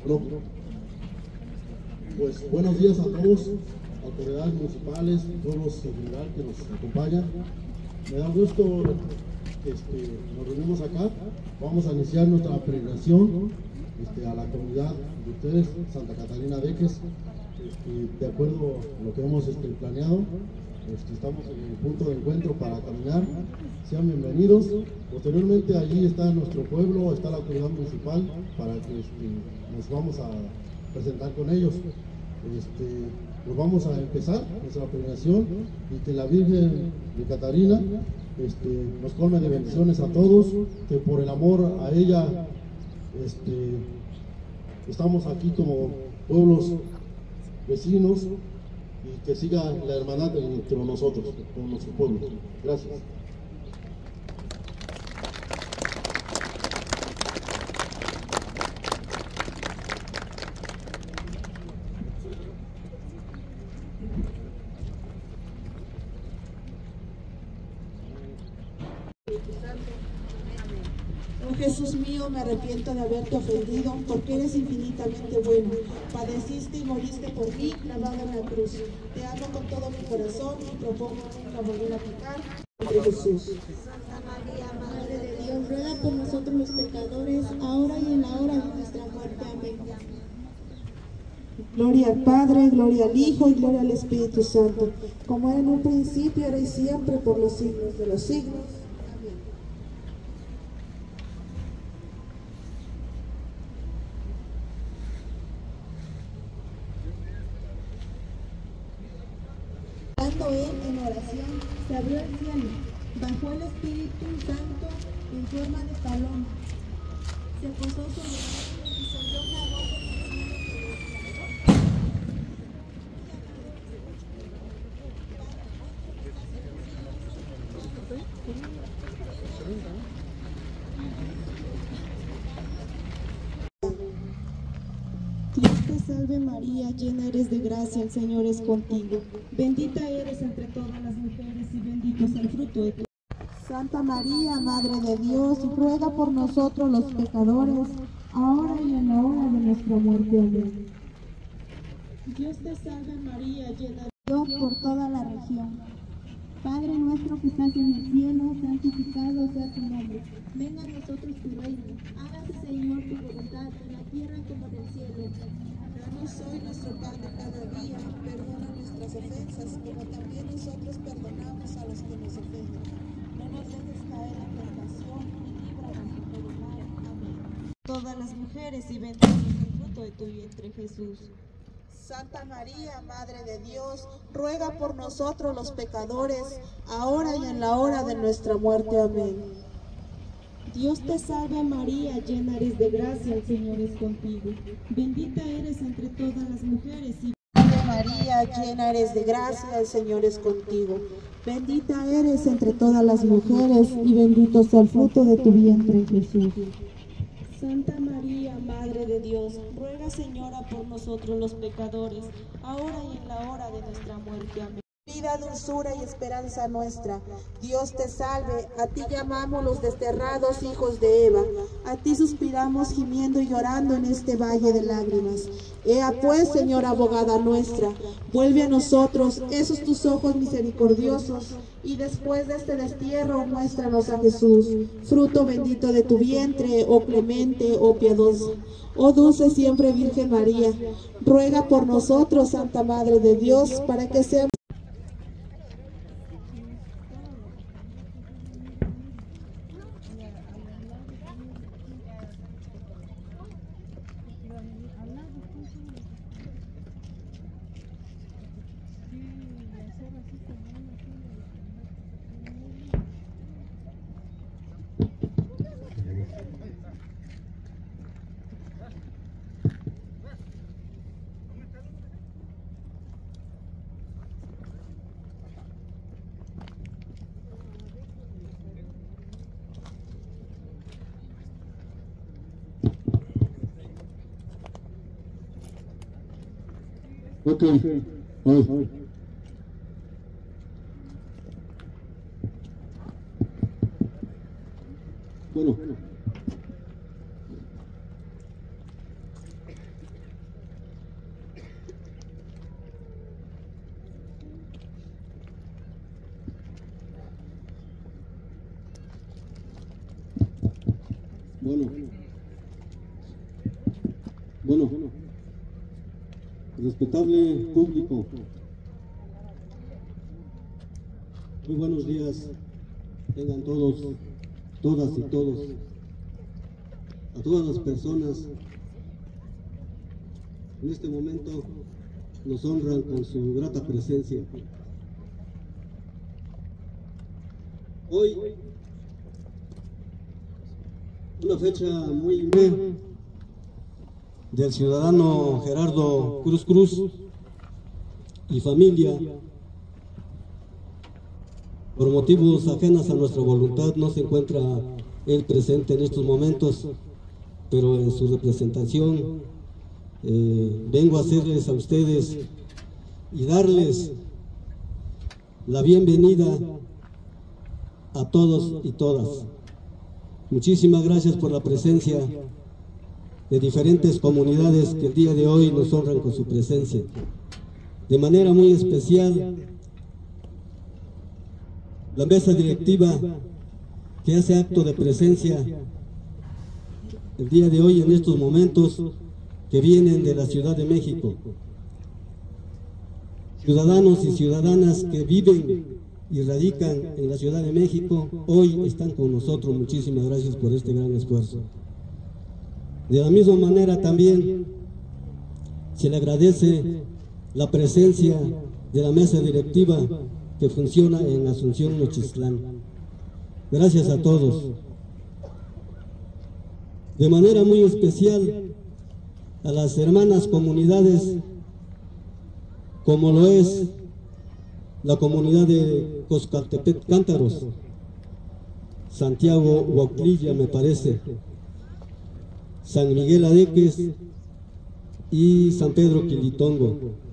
No. Pues buenos días a todos, autoridades municipales, pueblos en general que nos acompañan. Me da gusto que nos reunimos acá. Vamos a iniciar nuestra peregrinación a la comunidad de ustedes, Santa Catarina de Eques, de acuerdo a lo que hemos planeado. Estamos en el punto de encuentro para caminar. Sean bienvenidos. Posteriormente allí está nuestro pueblo, está la autoridad municipal para que nos vamos a presentar con ellos. Pues vamos a empezar nuestra peregrinación y que la Virgen de Catarina nos colme de bendiciones a todos, que por el amor a ella estamos aquí como pueblos vecinos y que siga la hermandad entre nosotros, con nuestro pueblo. Gracias. Oh Jesús mío, me arrepiento de haberte ofendido, porque eres infinitamente bueno. Padeciste y moriste por mí, clavado en la cruz. Te amo con todo mi corazón y propongo nunca volver a pecar. Entre Jesús. Santa María, Madre de Dios, ruega por nosotros los pecadores, ahora y en la hora de nuestra muerte. Amén. Gloria al Padre, gloria al Hijo y gloria al Espíritu Santo, como era en un principio, ahora y siempre, por los siglos de los siglos. Estando él en oración, se abrió el cielo, bajó el Espíritu Santo en forma de paloma, se posó sobre él y se oyó una voz del cielo que decía: Dios te salve María, llena eres de gracia, el Señor es contigo. Bendita eres entre todas las mujeres y bendito es el fruto de tu vientre. Santa María, Madre de Dios, ruega por nosotros los pecadores, ahora y en la hora de nuestra muerte. Amén. Dios te salve María, llena de Dios por toda la región. Padre nuestro que estás en el cielo, santificado sea tu nombre. Venga a nosotros tu reino. Hágase, Señor, tu voluntad en la tierra como en el cielo. Danos hoy nuestro pan de cada día, perdona nuestras ofensas, como también nosotros perdonamos a los que nos ofenden. No nos dejes caer en tentación y líbranos de todo mal. Amén. Todas las mujeres y bendito es el fruto de tu vientre, Jesús. Santa María, Madre de Dios, ruega por nosotros los pecadores, ahora y en la hora de nuestra muerte. Amén. Dios te salve María, llena eres de gracia, el Señor es contigo. Bendita eres entre todas las mujeres y Ave María, llena eres de gracia, el Señor es contigo. Bendita eres entre todas las mujeres y bendito es el fruto de tu vientre, Jesús. Santa María, Madre de Dios, ruega, Señora, por nosotros los pecadores, ahora y en la hora de nuestra muerte. Amén. Vida, dulzura y esperanza nuestra, Dios te salve, a ti llamamos los desterrados hijos de Eva, a ti suspiramos gimiendo y llorando en este valle de lágrimas. Ea pues, Señora abogada nuestra, vuelve a nosotros esos tus ojos misericordiosos, y después de este destierro muéstranos a Jesús, fruto bendito de tu vientre, oh clemente, oh piadosa. Oh dulce siempre Virgen María, ruega por nosotros, Santa Madre de Dios, para que seamos Ok. Ay. Bueno. Bueno, respetable público, muy buenos días, tengan todos, todas y todos, a todas las personas en este momento nos honran con su grata presencia. Hoy, una fecha muy importante del ciudadano Gerardo Cruz y familia. Por motivos ajenos a nuestra voluntad no se encuentra él presente en estos momentos, pero en su representación vengo a hacerles a ustedes y darles la bienvenida a todos y todas. Muchísimas gracias por la presencia de diferentes comunidades que el día de hoy nos honran con su presencia. De manera muy especial, la mesa directiva que hace acto de presencia el día de hoy en estos momentos, que vienen de la Ciudad de México. Ciudadanos y ciudadanas que viven y radican en la Ciudad de México, hoy están con nosotros. Muchísimas gracias por este gran esfuerzo. De la misma manera también se le agradece la presencia de la mesa directiva que funciona en Asunción, Nochistlán. Gracias a todos. De manera muy especial a las hermanas comunidades, como lo es la comunidad de Coscaltepec Cántaros, Santiago Huauclilla, me parece, San Miguel Adeques y San Pedro Quilitongo.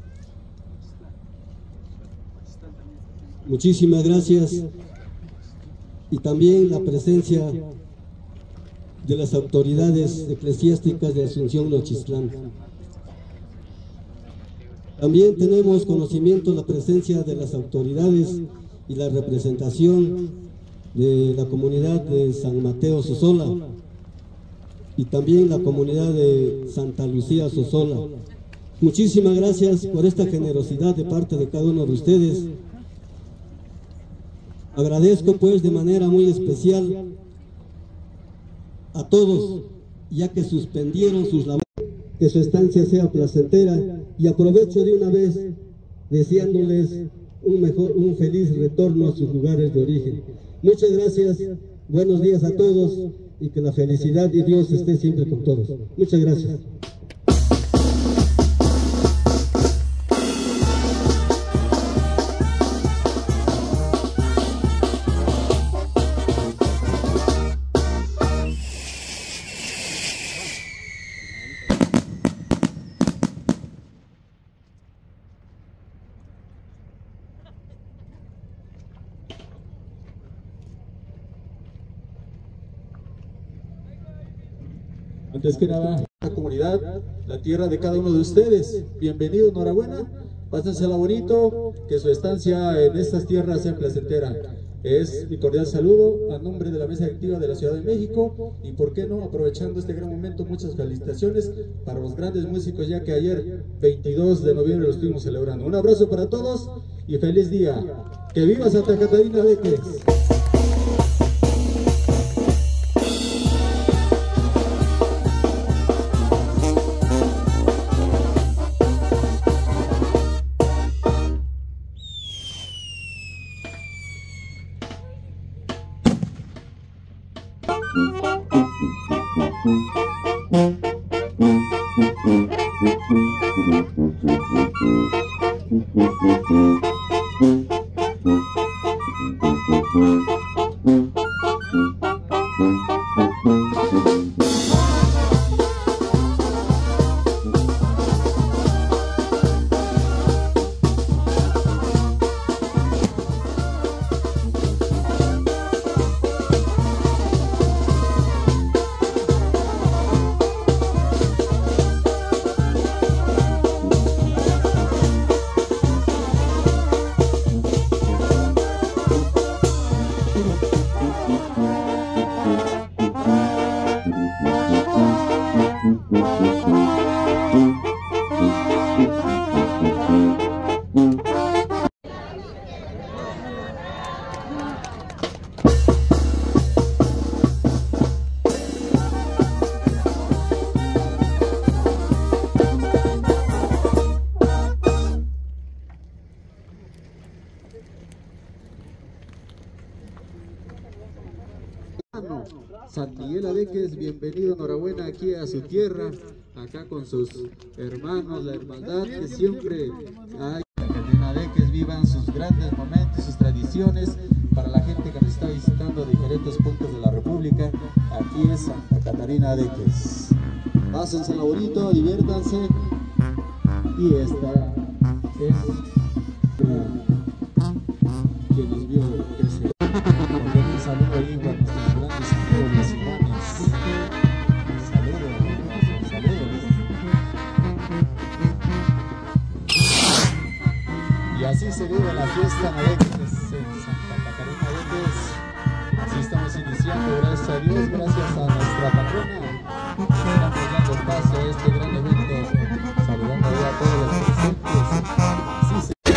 Muchísimas gracias. Y también la presencia de las autoridades eclesiásticas de Asunción, Nochistlán. También tenemos conocimiento de la presencia de las autoridades y la representación de la comunidad de San Mateo Sosola y también la comunidad de Santa Lucía Sosola. Muchísimas gracias por esta generosidad de parte de cada uno de ustedes. Agradezco pues de manera muy especial a todos, ya que suspendieron sus labores, que su estancia sea placentera, y aprovecho de una vez deseándoles un feliz retorno a sus lugares de origen. Muchas gracias, buenos días a todos y que la felicidad de Dios esté siempre con todos. Muchas gracias. Antes que nada, la comunidad, la tierra de cada uno de ustedes, bienvenido, enhorabuena, pásensela bonito, que su estancia en estas tierras sea placentera. Es mi cordial saludo a nombre de la mesa directiva de la Ciudad de México, y por qué no, aprovechando este gran momento, muchas felicitaciones para los grandes músicos, ya que ayer 22 de noviembre lo estuvimos celebrando. Un abrazo para todos y feliz día. ¡Que viva Santa Catarina de Adeques! San Miguel Adeques, bienvenido, enhorabuena aquí a su tierra, acá con sus hermanos, la hermandad que siempre hay. En Adeques vivan sus grandes momentos, sus tradiciones, para la gente que nos está visitando de diferentes puntos de la República. Aquí es Santa Catarina Adeques. Pásense lo bonito, diviértanse. Y esta es quien nos vio crecer. Un saludo ahí para nuestros grandes amigos de Simones. Saludos. Y así se vive la fiesta en Adeques, en Santa Catarina Adeques. Así estamos iniciando, gracias a Dios, gracias a nuestra patrona. Estamos dando paso a este gran evento, saludando a todos los presentes. Así se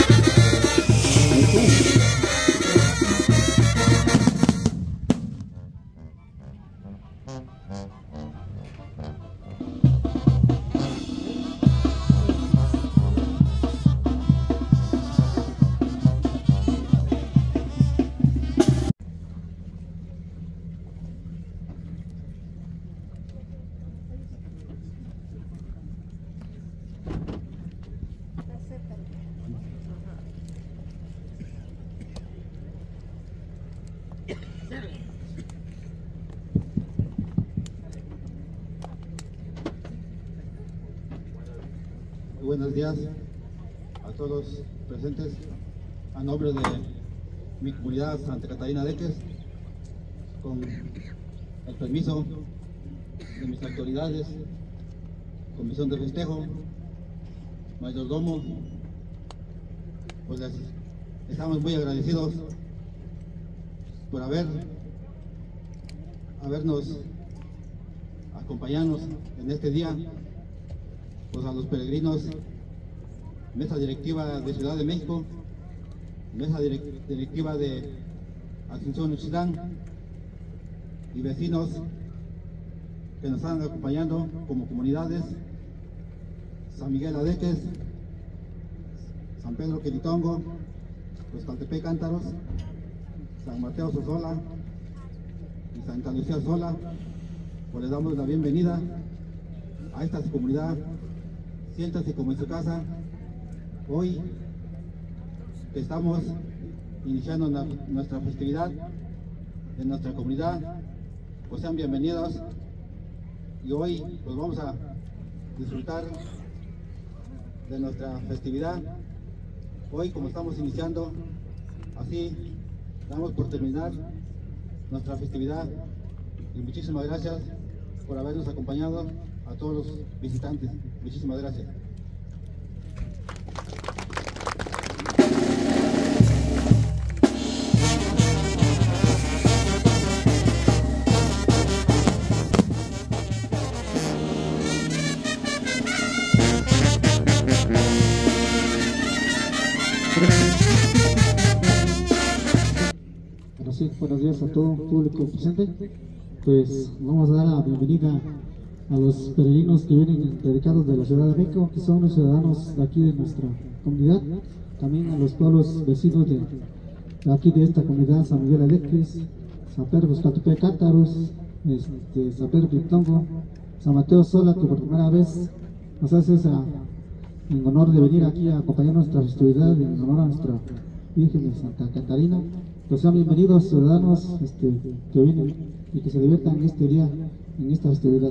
buenos días a todos los presentes. A nombre de mi comunidad Santa Catarina Adeques, con el permiso de mis autoridades, comisión de festejo, mayordomo, pues les estamos muy agradecidos por habernos acompañarnos en este día. Pues a los peregrinos, mesa directiva de Ciudad de México, mesa directiva de Asunción Uxtlán y vecinos que nos están acompañando como comunidades: San Miguel Adeques, San Pedro Quelitongo, los Caltepec Cántaros, San Mateo Sosola y Santa Lucía Sola. Pues les damos la bienvenida a esta comunidad. Siéntase como en su casa. Hoy que estamos iniciando nuestra festividad en nuestra comunidad, pues sean bienvenidos, y hoy pues vamos a disfrutar de nuestra festividad. Hoy, como estamos iniciando, así damos por terminar nuestra festividad, y muchísimas gracias por habernos acompañado a todos los visitantes. Muchísimas gracias. Buenos días a todo público presente. Pues vamos a dar la bienvenida a los peregrinos que vienen dedicados de la Ciudad de México, que son los ciudadanos de aquí de nuestra comunidad, también a los pueblos vecinos de aquí de esta comunidad: San Miguel Adeques, San Pedro Caltepec Cántaros, San Pedro Quelitongo, San Mateo Sola, que por primera vez nos hace en honor de venir aquí a acompañar nuestra festividad, en honor a nuestra Virgen de Santa Catarina. Pues sean bienvenidos, ciudadanos que vienen y que se diviertan este día en esta festividad.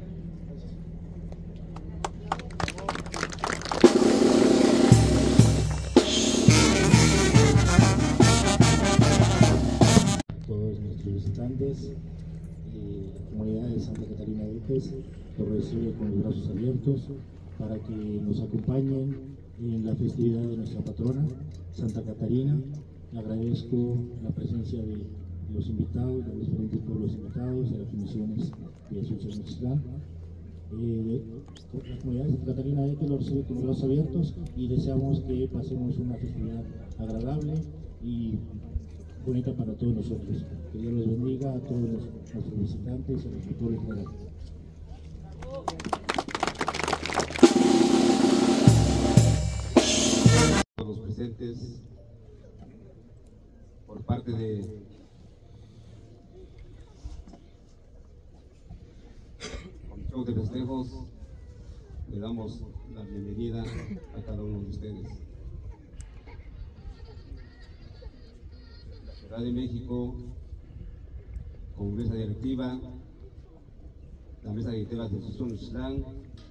Todos nuestros visitantes y la comunidad de Santa Catarina Adeques los recibe con los brazos abiertos para que nos acompañen en la festividad de nuestra patrona, Santa Catarina. Agradezco la presencia de los invitados, de los diferentes pueblos invitados, de las comisiones de Asunción Uxtlán. la comunidad de Santa Catarina de que lo recibe con los brazos abiertos y deseamos que pasemos una festividad agradable y bonita para todos nosotros. Que Dios los bendiga a todos nuestros visitantes y a nuestro pueblo general. A los presentes, por parte de Show de Festejos, le damos la bienvenida a cada uno de ustedes. La Ciudad de México, con mesa directiva, la mesa directiva de Xochitlán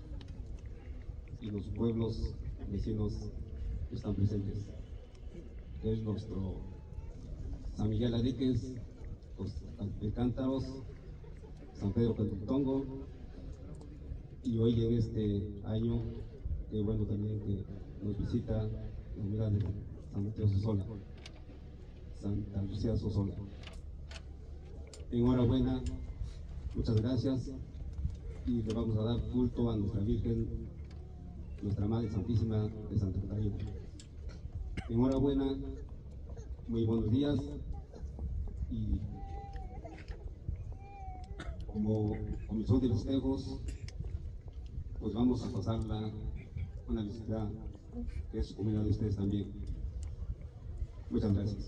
y los pueblos vecinos que están presentes, que es nuestro San Miguel Ariques, los Cántaros, San Pedro Cantutongo, y hoy en este año, qué bueno también que nos visita la unidad de San Mateo Sosola, Santa Lucía Sosola. Enhorabuena, muchas gracias, y le vamos a dar culto a nuestra Virgen, nuestra Madre Santísima de Santa Catarina. Enhorabuena, muy buenos días, y como Comisión de Festejos, pues vamos a pasarla una visita que es comida de ustedes también. Muchas gracias.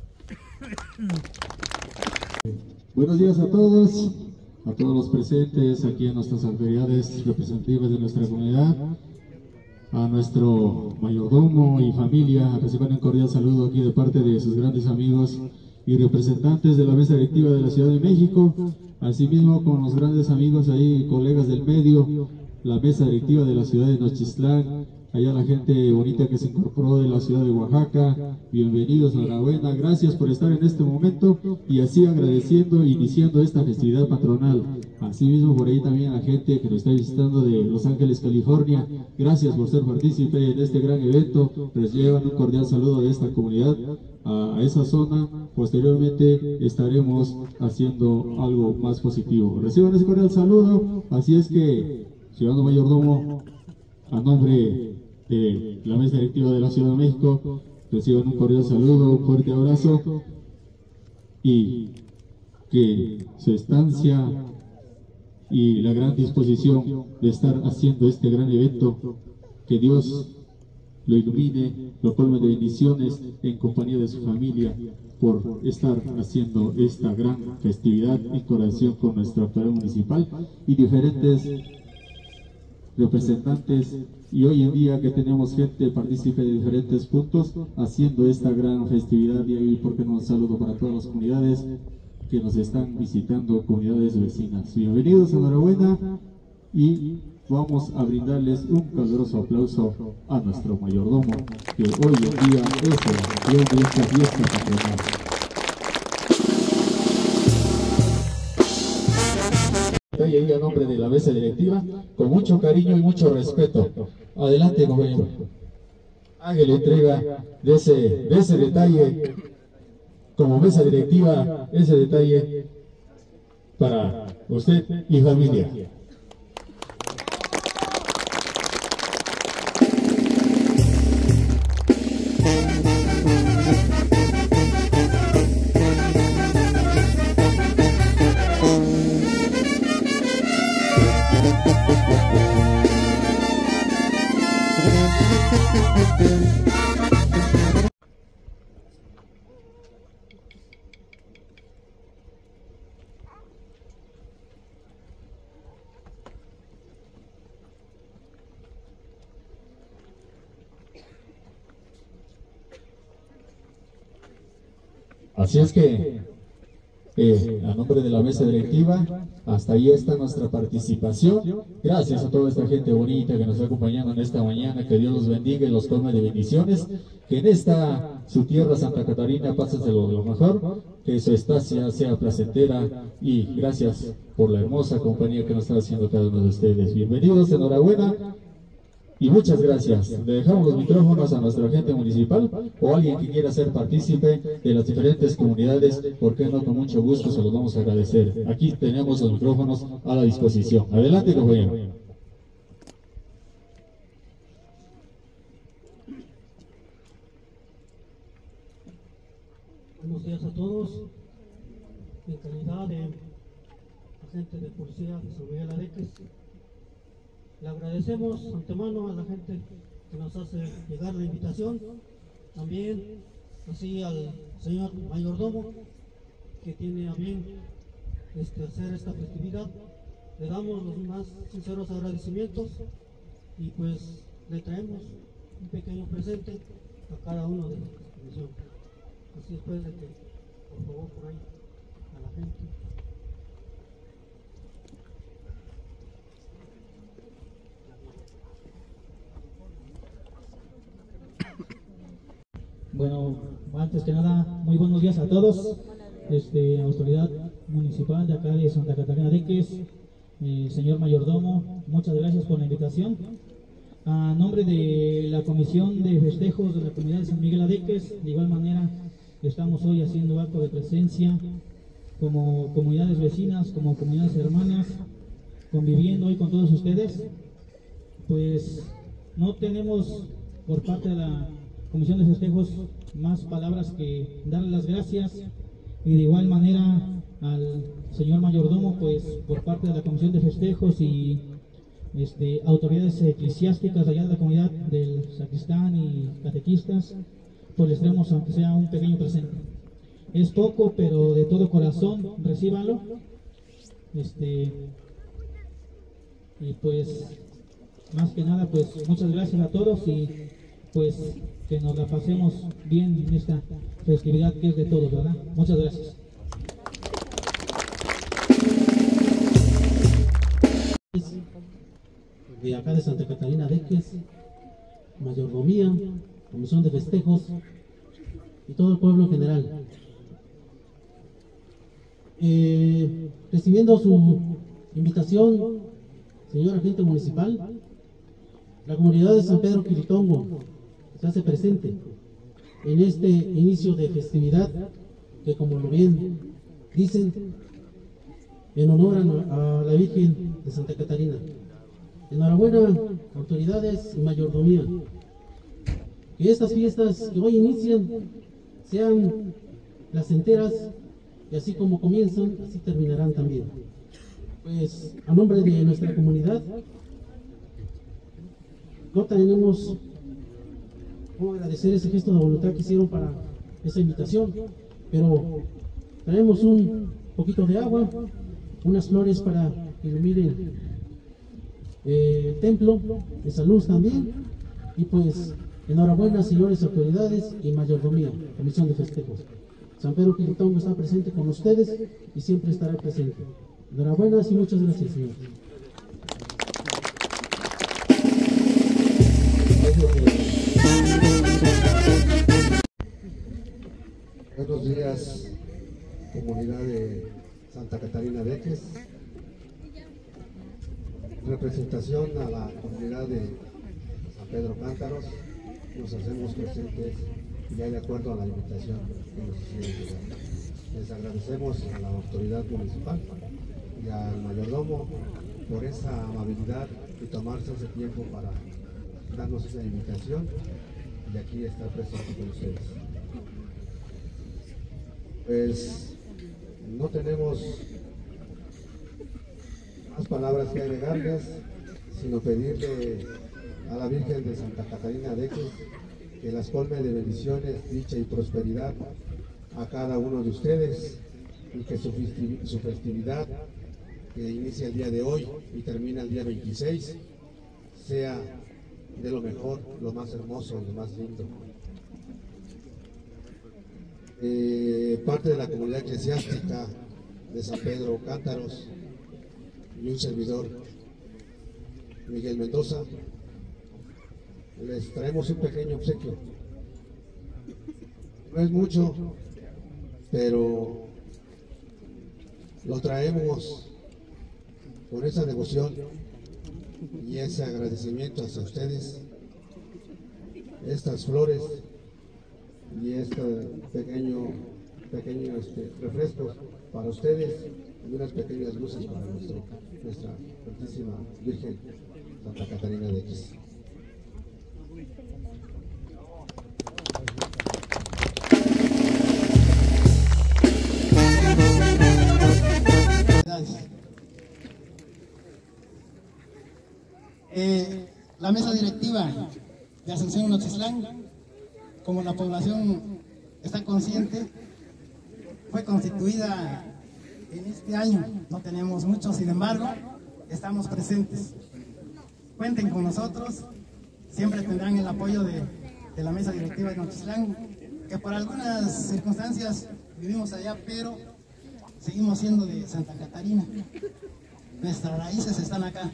Buenos días a todos los presentes aquí en nuestras autoridades representativas de nuestra comunidad, a nuestro mayordomo y familia. Reciban un cordial saludo aquí de parte de sus grandes amigos y representantes de la mesa directiva de la Ciudad de México, asimismo con los grandes amigos ahí, colegas del medio, la mesa directiva de la ciudad de Xochitlán, allá la gente bonita que se incorporó de la ciudad de Oaxaca. Bienvenidos, enhorabuena, gracias por estar en este momento y así agradeciendo, iniciando esta festividad patronal. Asimismo por ahí también a la gente que nos está visitando de Los Ángeles, California, gracias por ser partícipe en este gran evento. Les llevan un cordial saludo de esta comunidad a esa zona. Posteriormente estaremos haciendo algo más positivo. Reciban ese cordial saludo. Así es que, ciudadano mayordomo, a nombre de la mesa directiva de la Ciudad de México, reciban un cordial saludo, un fuerte abrazo, y que su estancia y la gran disposición de estar haciendo este gran evento, que Dios lo ilumine, lo colme de bendiciones en compañía de su familia, por estar haciendo esta gran festividad en colaboración con nuestra autoridad municipal y diferentes representantes, y hoy en día que tenemos gente partícipe de diferentes puntos haciendo esta gran festividad. Y ahí, ¿por qué no un saludo para todas las comunidades que nos están visitando, comunidades vecinas? Bienvenidos, enhorabuena, y vamos a brindarles un caluroso aplauso a nuestro mayordomo, que hoy en día es el campeón de esta fiesta patronal. Y ahí, a nombre de la mesa directiva, con mucho cariño y mucho respeto, adelante, compañero, haga la entrega de ese detalle, como mesa directiva, ese detalle para usted y familia. Así es que, a nombre de la mesa directiva, hasta ahí está nuestra participación. Gracias a toda esta gente bonita que nos está acompañando en esta mañana. Que Dios los bendiga y los colme de bendiciones. Que en esta, su tierra, Santa Catarina, pásenselo de lo mejor. Que su estancia sea placentera. Y gracias por la hermosa compañía que nos está haciendo cada uno de ustedes. Bienvenidos, enhorabuena. Y muchas gracias. Le dejamos los micrófonos a nuestra gente municipal o alguien que quiera ser partícipe de las diferentes comunidades. ¿Por qué no? Con mucho gusto se los vamos a agradecer. Aquí tenemos los micrófonos a la disposición. Adelante, compañero. días a todos. En calidad de agente de policía de San Miguel Adeques, le agradecemos antemano a la gente que nos hace llegar la invitación, también así al señor mayordomo que tiene a bien hacer esta festividad. Le damos los más sinceros agradecimientos y pues le traemos un pequeño presente a cada uno de los que nos. Así después de que, por favor, por ahí, a la gente. Bueno, antes que nada, muy buenos días a todos. Autoridad municipal de acá de Santa Catarina Adeques, señor mayordomo, muchas gracias por la invitación. A nombre de la Comisión de Festejos de la Comunidad de San Miguel Adeques, de igual manera, estamos hoy haciendo acto de presencia como comunidades vecinas, como comunidades hermanas, conviviendo hoy con todos ustedes. Pues no tenemos por parte de la Comisión de Festejos más palabras que darle las gracias, y de igual manera al señor mayordomo, pues por parte de la Comisión de Festejos y autoridades eclesiásticas allá de la comunidad del sacristán y catequistas, pues les traemos aunque sea un pequeño presente. Es poco, pero de todo corazón recíbanlo. Y pues más que nada, pues muchas gracias a todos y pues que nos la pasemos bien en esta festividad que es de todos, ¿verdad? Muchas gracias. De acá de Santa Catarina Adeques, mayordomía, comisión de festejos y todo el pueblo en general. Recibiendo su invitación, señor agente municipal, la comunidad de San Pedro Quilitongo se hace presente en este inicio de festividad que, como lo bien dicen, en honor a la Virgen de Santa Catarina. Enhorabuena, autoridades y mayordomía. Que estas fiestas que hoy inician sean placenteras y así como comienzan, así terminarán también. Pues a nombre de nuestra comunidad, no tenemos cómo agradecer ese gesto de voluntad que hicieron para esa invitación, pero traemos un poquito de agua, unas flores para que iluminen el templo, de salud también, y pues enhorabuena, señores autoridades y mayordomía, comisión de festejos. San Pedro Quilitongo está presente con ustedes y siempre estará presente. Enhorabuena y muchas gracias, señor. Buenos días, comunidad de Santa Catarina Adeques. Representación a la comunidad de San Pedro Cántaros, nos hacemos presentes ya de acuerdo a la invitación que nos hicieron llegar. Les agradecemos a la autoridad municipal y al mayordomo por esa amabilidad y tomarse ese tiempo para darnos esa invitación y aquí estar presente con ustedes. Pues no tenemos más palabras que agregarles, sino pedirle a la Virgen de Santa Catarina Adeques que las colme de bendiciones, dicha y prosperidad a cada uno de ustedes y que su festividad que inicia el día de hoy y termina el día 26 sea de lo mejor, lo más hermoso y lo más lindo. Parte de la comunidad eclesiástica de San Pedro Cántaros y un servidor, Miguel Mendoza, les traemos un pequeño obsequio. No es mucho, pero lo traemos con esa devoción y ese agradecimiento hacia ustedes. Estas flores y este pequeño refrescos para ustedes y unas pequeñas luces para nuestra Santísima Virgen Santa Catarina Adeques. La mesa directiva de Ascensión Nochislán, como la población está consciente, fue constituida en este año. No tenemos mucho, sin embargo, estamos presentes. Cuenten con nosotros, siempre tendrán el apoyo de la mesa directiva de Nochislán, que por algunas circunstancias vivimos allá, pero seguimos siendo de Santa Catarina. Nuestras raíces están acá.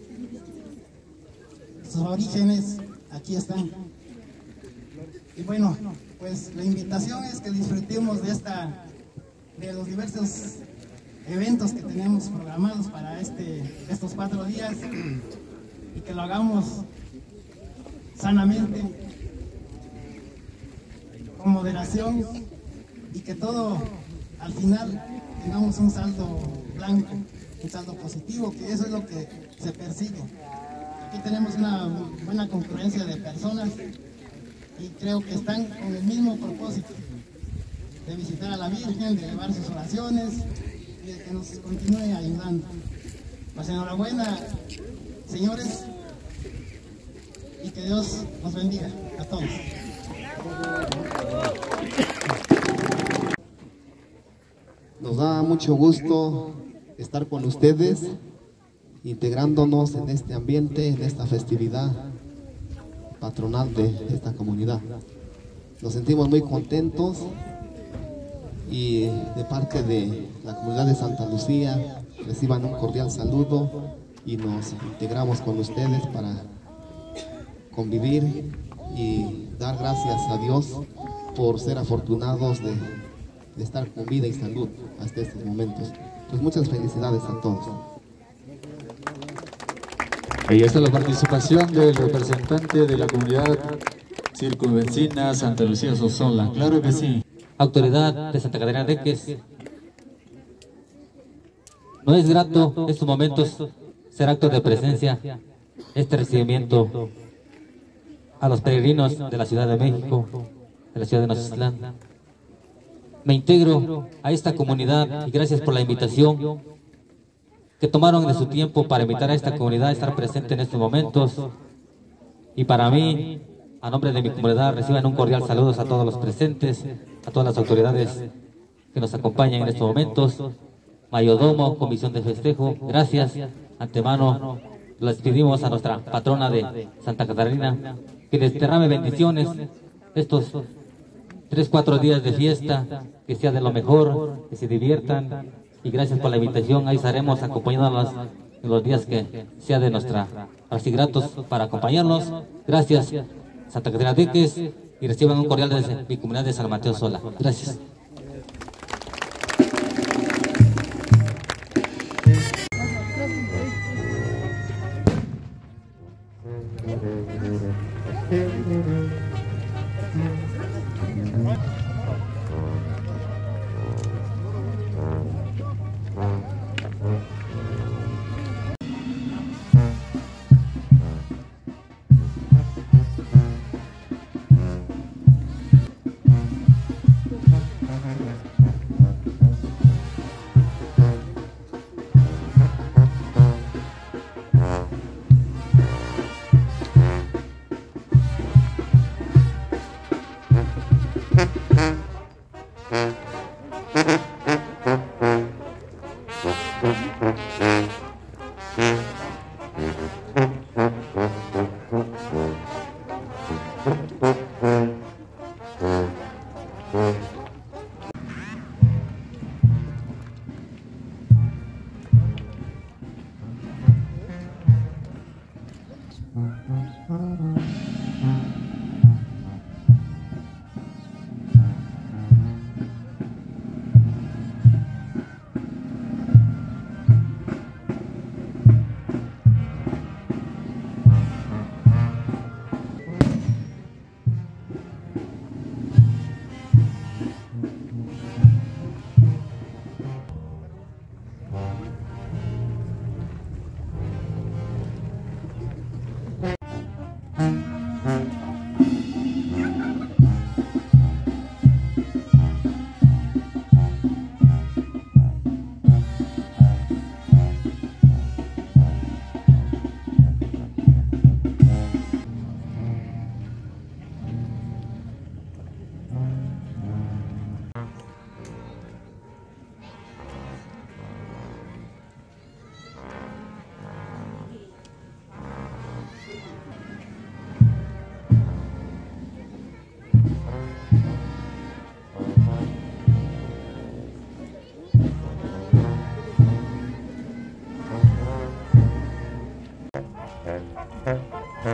Sus orígenes aquí están. Y bueno, pues la invitación es que disfrutemos de los diversos eventos que tenemos programados para estos 4 días y que lo hagamos sanamente, con moderación, y que todo al final tengamos un saldo blanco, un saldo positivo, que eso es lo que se persigue. Aquí tenemos una buena concurrencia de personas y creo que están con el mismo propósito de visitar a la Virgen, de elevar sus oraciones y de que nos continúe ayudando. Pues enhorabuena, señores, y que Dios los bendiga a todos. Nos da mucho gusto estar con ustedes, integrándonos en este ambiente, en esta festividad patronal de esta comunidad. Nos sentimos muy contentos y de parte de la comunidad de Santa Lucía reciban un cordial saludo y nos integramos con ustedes para convivir y dar gracias a Dios por ser afortunados de estar con vida y salud hasta estos momentos. Pues muchas felicidades a todos. Ahí está la participación del representante de la comunidad circunvecina Santa Lucía Sosola. Claro que sí. Autoridad de Santa Catarina de Teques. No es grato en estos momentos ser acto de presencia, este recibimiento a los peregrinos de la Ciudad de México, de la ciudad de Nochislán. Me integro a esta comunidad y gracias por la invitación que tomaron de su tiempo para invitar a esta comunidad a estar presente en estos momentos. Y para mí, a nombre de mi comunidad, reciban un cordial saludo a todos los presentes, a todas las autoridades que nos acompañan en estos momentos. Mayordomo, comisión de festejo, gracias. Antemano, les pedimos a nuestra patrona de Santa Catarina que les derrame bendiciones estos 3-4 días de fiesta, que sea de lo mejor, que se diviertan, y gracias por la invitación. Ahí estaremos acompañándolos en los días que sea de nuestra, así gratos para acompañarnos. Gracias, Santa Catarina de Teques, y reciban un cordial desde mi comunidad de San Mateo Sola. Gracias.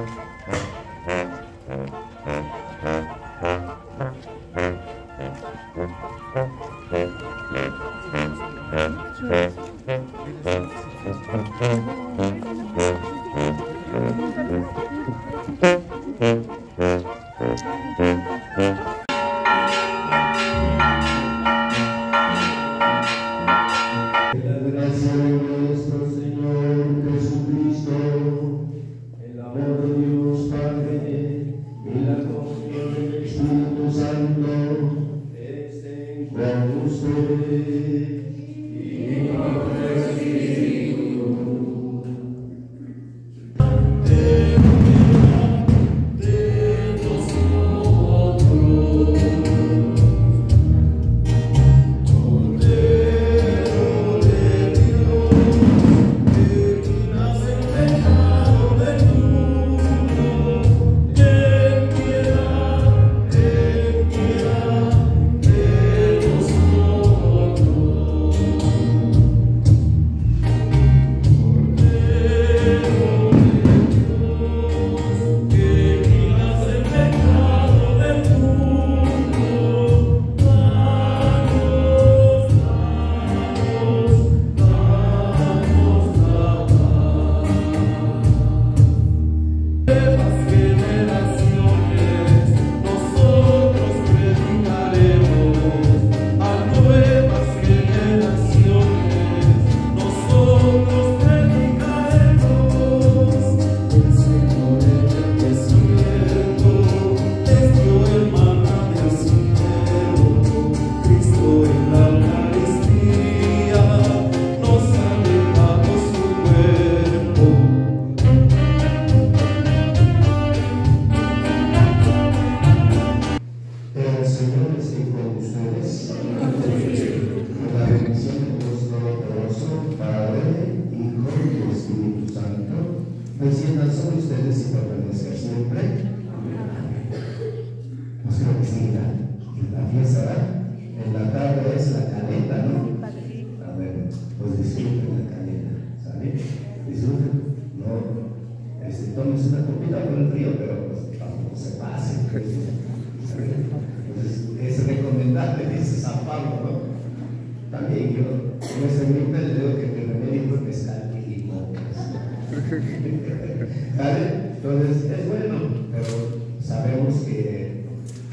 Entonces es bueno, pero sabemos que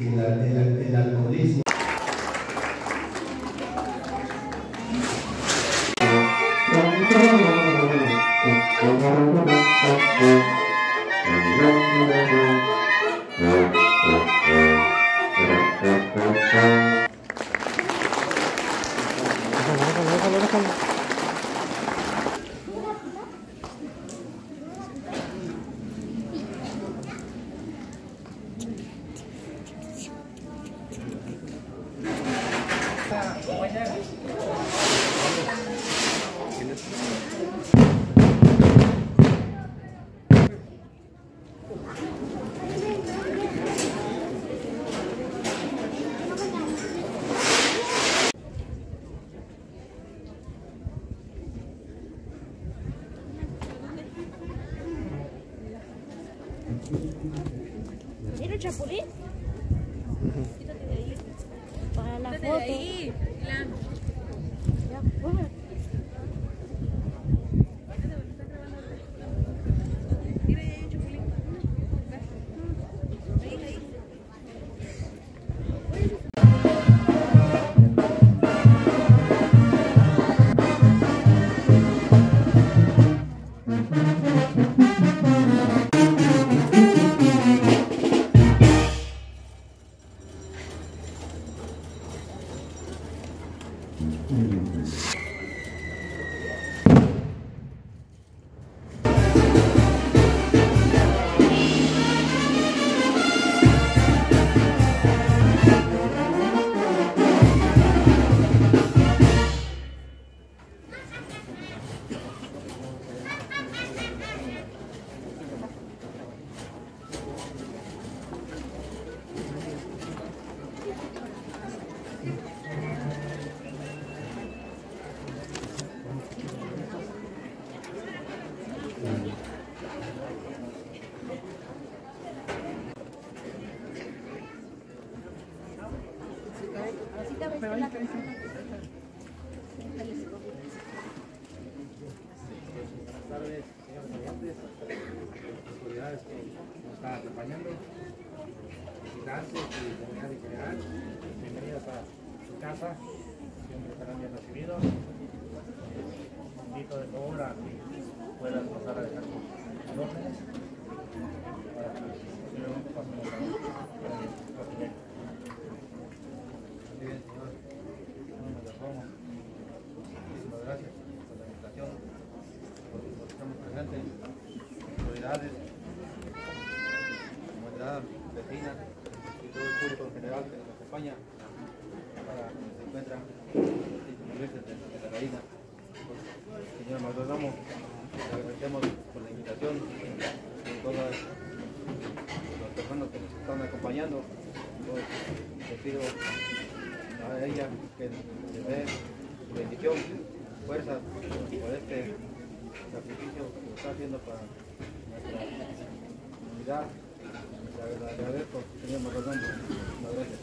el alcoholismo. ¿Era un chapulín? Quítate de ahí. Para la foto. De ahí. Ya, bueno. Mira, ahí hay un chapulín. Ahí. Buenas tardes, señores oyentes, autoridades que nos están acompañando, visitantes y comunidad en general. Bienvenidos a su casa, siempre estarán bien recibidos. Invito de favor a que puedan pasar a dejar sus órdenes para que posteriormente pasemos a la siguiente. Muy bien, señor. Muchísimas gracias por la invitación, por los que estamos presentes, autoridades, comunidad, vecinas y todo el público en general que nos acompaña para que se encuentran iglesias de Santa Catarina. Señor Mayordomo, le agradecemos por la invitación de todas las personas que nos están acompañando. Le pido a ella que le dé su bendición, fuerza por este sacrificio que está haciendo para nuestra comunidad. Le agradezco, señor Mayordomo. Muchas gracias.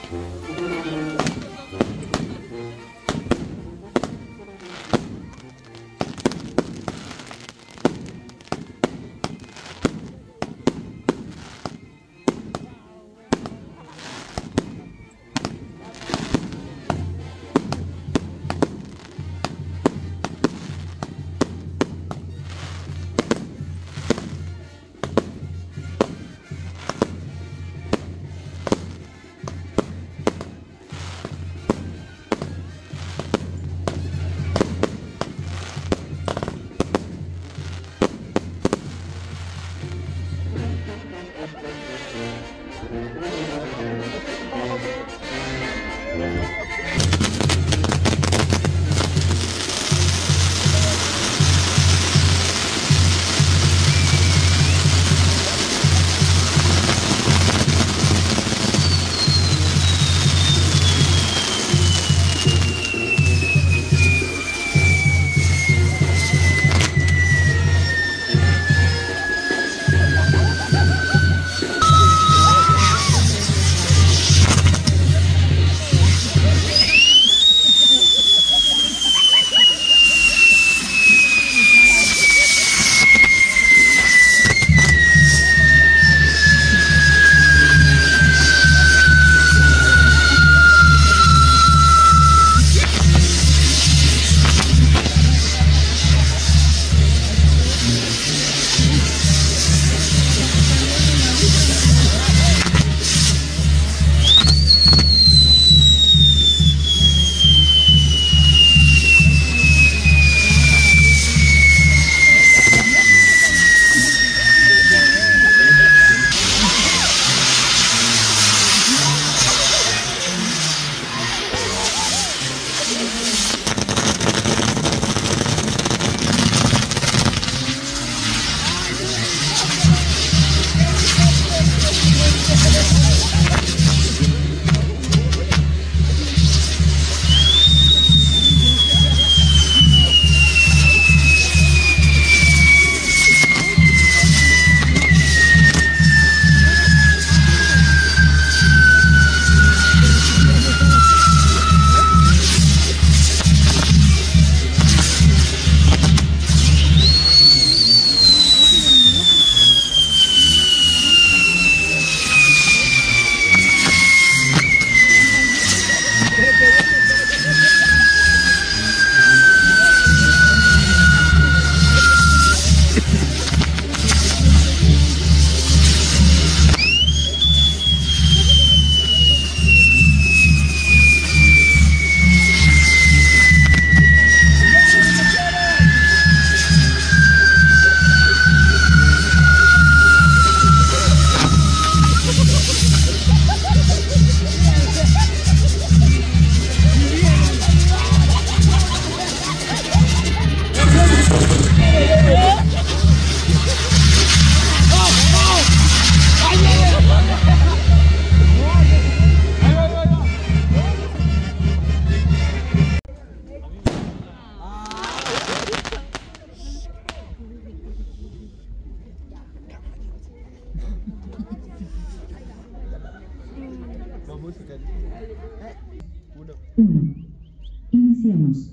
Iniciamos.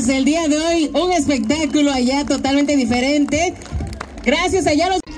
pues el día de hoy un espectáculo allá totalmente diferente. Gracias allá a los...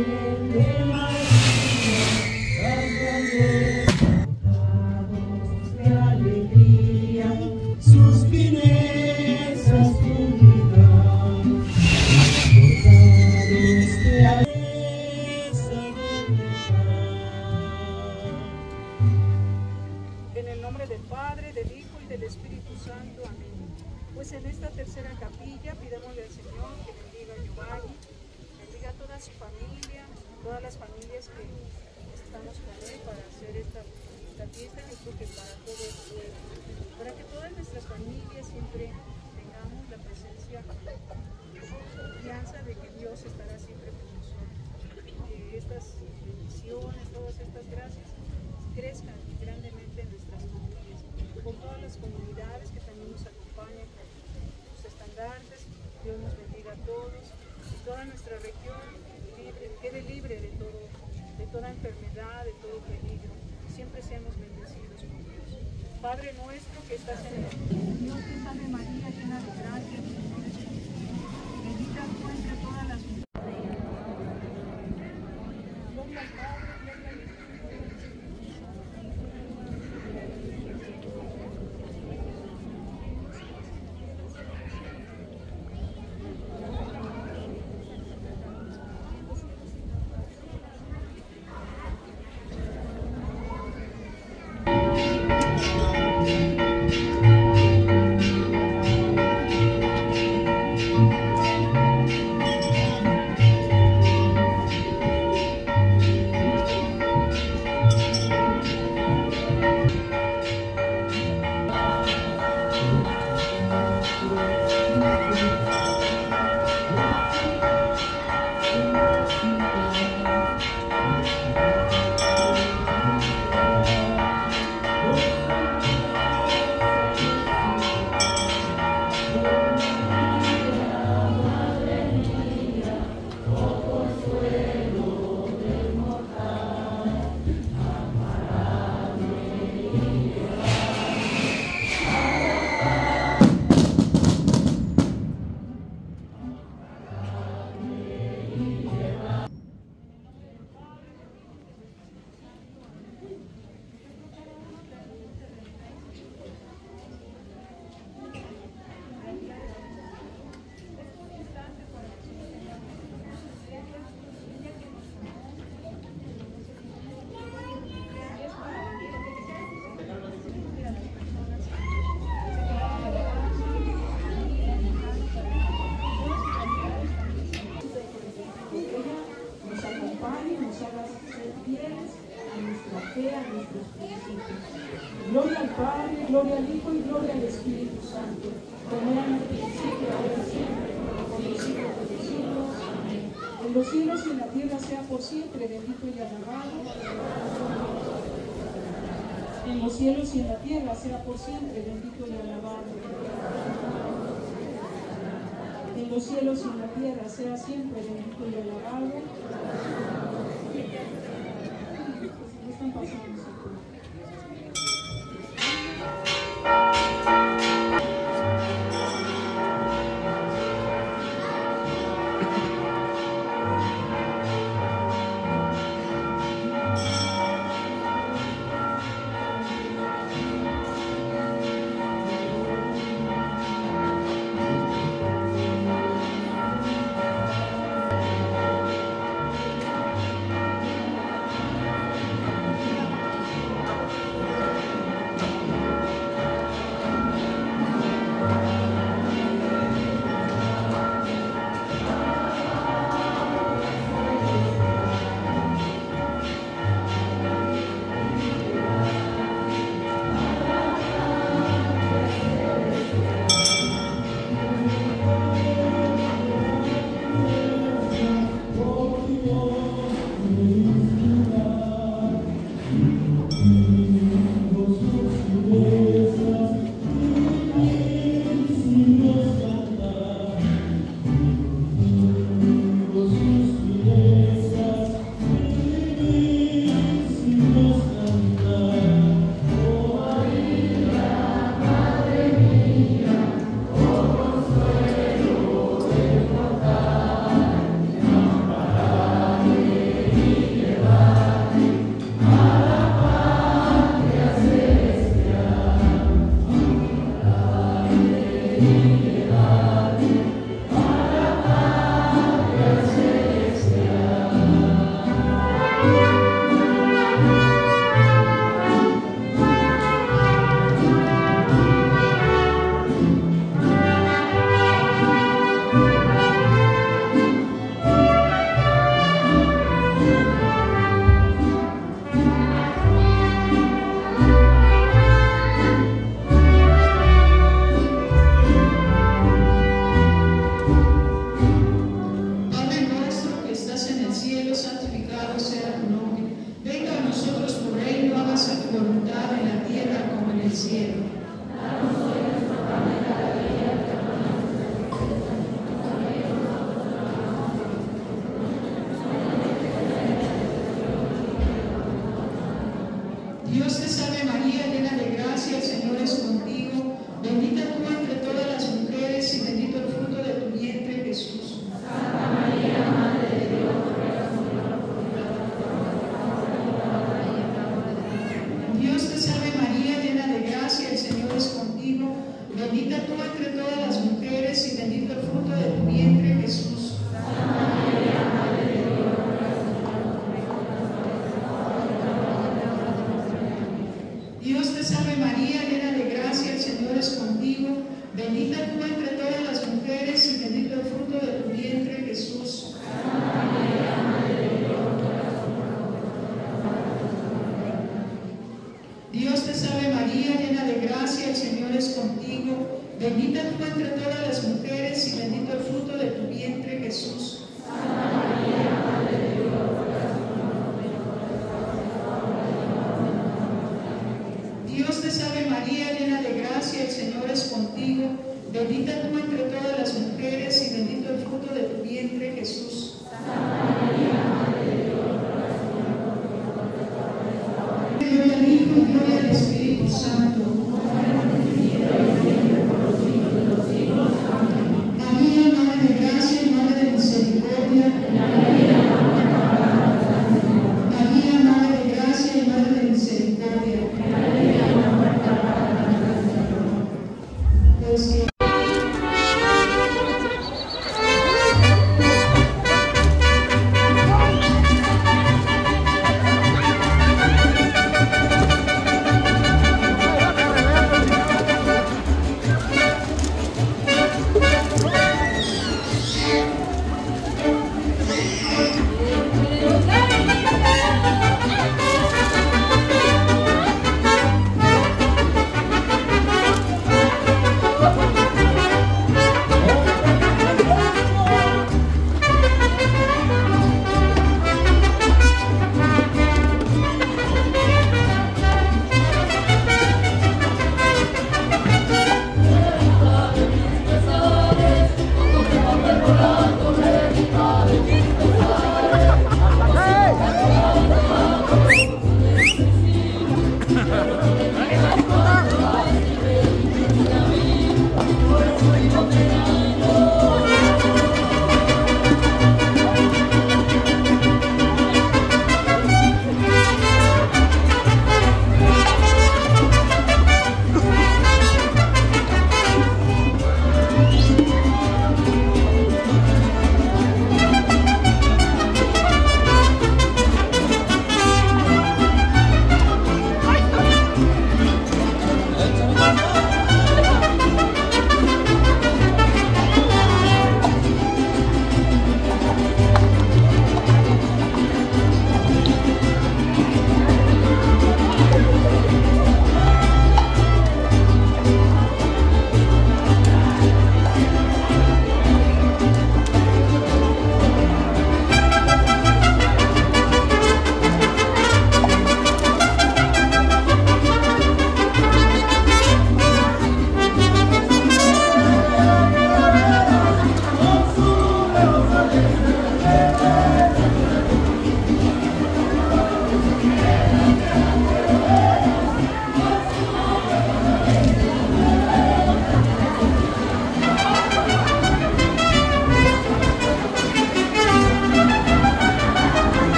En el nombre del Padre, del Hijo y del Espíritu Santo. Amén. Pues en esta tercera capilla pidamosle al Señor que bendiga a Giovanni, bendiga a toda su familia, todas las familias que estamos con él para hacer esta fiesta. Yo creo que para todo el pueblo, para que todas nuestras familias siempre tengamos la presencia, la confianza de que Dios estará siempre con nosotros. Que estas bendiciones, todas estas gracias crezcan grandemente en nuestras familias, con todas las comunidades que también nos acompañan, sus estandartes. Dios nos bendiga a todos, y toda nuestra región quede libre de toda enfermedad, de todo peligro. Siempre seamos bendecidos por Dios. Padre nuestro que estás en el cielo, Dios te salve María, llena de gracia, el Señor es contigo. Bendita tú entre todas las mujeres. Gloria al Padre, gloria al Hijo. Gloria al Padre, gloria al Hijo y gloria al Espíritu Santo, como era en el principio, ahora siempre, por los siglos de los siglos. Amén. En los cielos y en la tierra sea por siempre bendito y alabado. En los cielos y en la tierra sea por siempre bendito y alabado. En los cielos y en la tierra sea siempre bendito y alabado. ¿Qué están pasando? santificado sea tu nombre. Venga a nosotros tu reino, hágase tu voluntad en la tierra como en el cielo. Dios te salve María, llena de gracia, el Señor es contigo. Bendita tú entre todas las mujeres y bendito el fruto de tu vientre, Jesús. Santa María, Madre de Dios, ruega por nosotros. Dios te salve María, llena de gracia, el Señor es contigo. Bendita tú entre todas las mujeres y bendito el fruto de tu vientre, Jesús. Santa María, Madre de Dios, Dios te salve María, llena de gracia, el Señor es contigo. Bendita tú entre todas las mujeres y bendito el fruto de tu vientre, Jesús. Santa María, Madre de Dios. Dios te salve María, llena de gracia, el Señor es contigo. Bendita tú entre todas las mujeres y bendito el fruto de tu vientre, Jesús. Santa María, Madre de Dios. Dios te salve María, llena de gracia, el Señor es contigo. Bendita tú entre todas las mujeres y bendito el fruto de tu vientre, Jesús. Santa María, Madre de Dios. Gloria al Hijo y gloria al Espíritu Santo.